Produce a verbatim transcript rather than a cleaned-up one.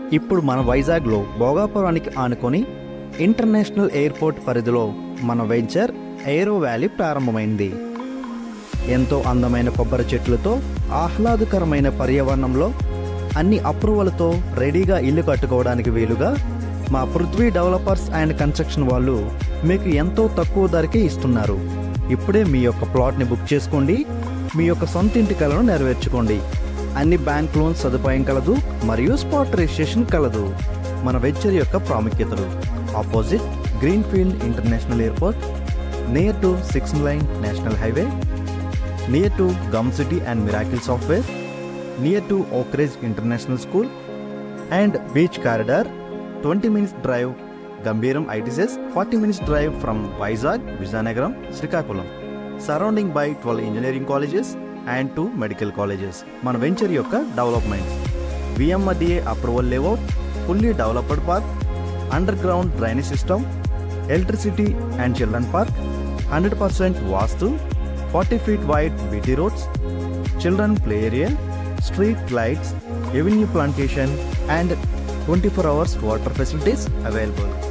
ఇప్పుడు మన వైజాగ్లో భోగాపురానికి ఆనుకొని ఇంటర్నేషనల్ ఎయిర్పోర్ట్ పరిధిలో మన వెంచర్ ఏరో వ్యాలీ ప్రారంభమైంది. ఎంతో అందమైన కొబ్బరి చెట్లతో ఆహ్లాదకరమైన పర్యావరణంలో అన్ని అప్రూవల్తో రెడీగా ఇల్లు కట్టుకోవడానికి వీలుగా మా పృథ్వీ డెవలపర్స్ అండ్ కన్స్ట్రక్షన్ వాళ్ళు మీకు ఎంతో తక్కువ ధరకే ఇస్తున్నారు. ఇప్పుడే మీ యొక్క ప్లాట్ని బుక్ చేసుకోండి, మీ యొక్క సొంత ఇంటి కలను నెరవేర్చుకోండి. అన్ని బ్యాంక్ లోన్ సదుపాయం కలదు మరియు స్పాట్ రిజిస్ట్రేషన్ కలదు. మన వెంచర్ యొక్క ప్రాముఖ్యతలు: opposite green field international airport, near to six line national highway, near to gum city and Miracle software, near to Oakridge international school and beach corridor. Twenty minutes drive Gambheeram IT SEZ, forty minutes drive from Vizag, Vizianagaram, Srikakulam. Surrounding by twelve engineering colleges and two medical colleges. మన venture యొక్క developments: VMRDA approval layout, fully developed park, underground drainage system, electricity and children park, hundred percent vastu, forty feet wide BT roads, children play area, street lights, avenue plantation and twenty four hours water facilities available.